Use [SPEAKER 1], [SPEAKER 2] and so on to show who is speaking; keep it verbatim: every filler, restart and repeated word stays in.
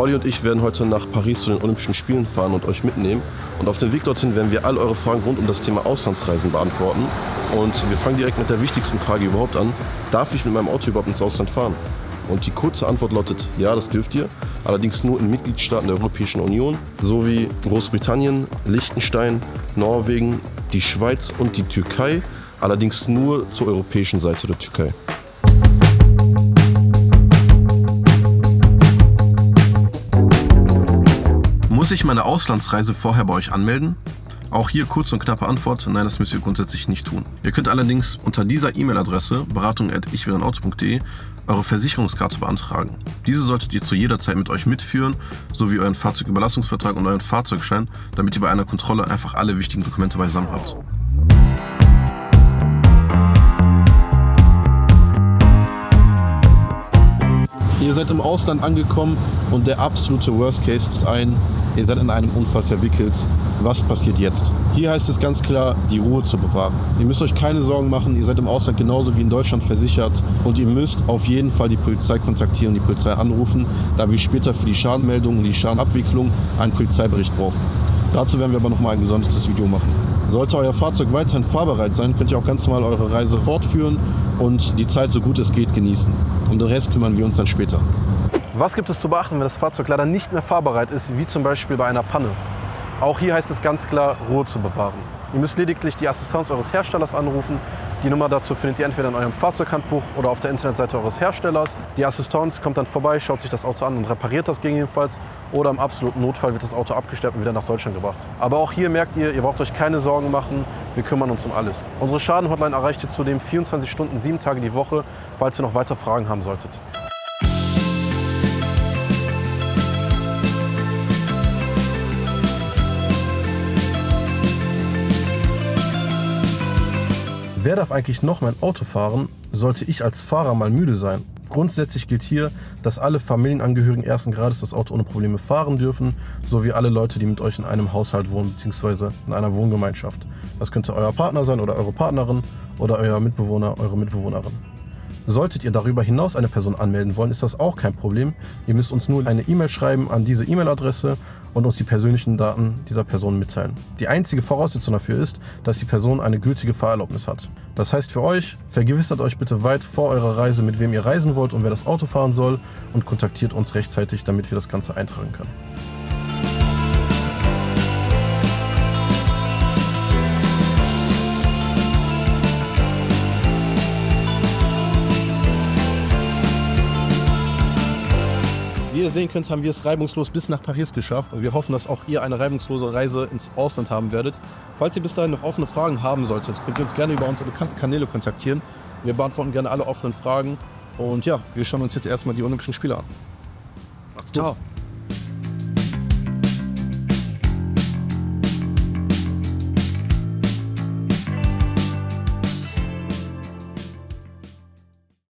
[SPEAKER 1] Olli und ich werden heute nach Paris zu den Olympischen Spielen fahren und euch mitnehmen. Und auf dem Weg dorthin werden wir all eure Fragen rund um das Thema Auslandsreisen beantworten. Und wir fangen direkt mit der wichtigsten Frage überhaupt an. Darf ich mit meinem Auto überhaupt ins Ausland fahren? Und die kurze Antwort lautet, ja, das dürft ihr. Allerdings nur in Mitgliedstaaten der Europäischen Union, sowie Großbritannien, Liechtenstein, Norwegen, die Schweiz und die Türkei. Allerdings nur zur europäischen Seite der Türkei. Muss ich meine Auslandsreise vorher bei euch anmelden? Auch hier kurz und knappe Antwort, nein, das müsst ihr grundsätzlich nicht tun. Ihr könnt allerdings unter dieser E-Mail-Adresse beratung at ich will ein Auto punkt de eure Versicherungskarte beantragen. Diese solltet ihr zu jeder Zeit mit euch mitführen, sowie euren Fahrzeugüberlassungsvertrag und euren Fahrzeugschein, damit ihr bei einer Kontrolle einfach alle wichtigen Dokumente beisammen habt. Ihr seid im Ausland angekommen und der absolute Worst Case tritt ein. Ihr seid in einem Unfall verwickelt. Was passiert jetzt? Hier heißt es ganz klar, die Ruhe zu bewahren. Ihr müsst euch keine Sorgen machen, ihr seid im Ausland genauso wie in Deutschland versichert und ihr müsst auf jeden Fall die Polizei kontaktieren, die Polizei anrufen, da wir später für die Schadenmeldung und die Schadenabwicklung einen Polizeibericht brauchen. Dazu werden wir aber nochmal ein gesondertes Video machen. Sollte euer Fahrzeug weiterhin fahrbereit sein, könnt ihr auch ganz normal eure Reise fortführen und die Zeit so gut es geht genießen. Um den Rest kümmern wir uns dann später. Was gibt es zu beachten, wenn das Fahrzeug leider nicht mehr fahrbereit ist, wie zum Beispiel bei einer Panne? Auch hier heißt es ganz klar, Ruhe zu bewahren. Ihr müsst lediglich die Assistenz eures Herstellers anrufen. Die Nummer dazu findet ihr entweder in eurem Fahrzeughandbuch oder auf der Internetseite eures Herstellers. Die Assistenz kommt dann vorbei, schaut sich das Auto an und repariert das gegebenenfalls. Oder im absoluten Notfall wird das Auto abgestellt und wieder nach Deutschland gebracht. Aber auch hier merkt ihr, ihr braucht euch keine Sorgen machen, wir kümmern uns um alles. Unsere Schadenhotline erreicht ihr zudem vierundzwanzig Stunden, sieben Tage die Woche, falls ihr noch weitere Fragen haben solltet. Wer darf eigentlich noch mein Auto fahren, sollte ich als Fahrer mal müde sein? Grundsätzlich gilt hier, dass alle Familienangehörigen ersten Grades das Auto ohne Probleme fahren dürfen, sowie alle Leute, die mit euch in einem Haushalt wohnen bzw. in einer Wohngemeinschaft. Das könnte euer Partner sein oder eure Partnerin oder euer Mitbewohner, eure Mitbewohnerin. Solltet ihr darüber hinaus eine Person anmelden wollen, ist das auch kein Problem. Ihr müsst uns nur eine E-Mail schreiben an diese E-Mail-Adresse und uns die persönlichen Daten dieser Person mitteilen. Die einzige Voraussetzung dafür ist, dass die Person eine gültige Fahrerlaubnis hat. Das heißt für euch, vergewissert euch bitte weit vor eurer Reise, mit wem ihr reisen wollt und wer das Auto fahren soll und kontaktiert uns rechtzeitig, damit wir das Ganze eintragen können. Wie ihr sehen könnt, haben wir es reibungslos bis nach Paris geschafft und wir hoffen, dass auch ihr eine reibungslose Reise ins Ausland haben werdet. Falls ihr bis dahin noch offene Fragen haben solltet, könnt ihr uns gerne über unsere bekannten Kanäle kontaktieren. Wir beantworten gerne alle offenen Fragen und ja, wir schauen uns jetzt erstmal die Olympischen Spiele an. Macht's gut. Ciao.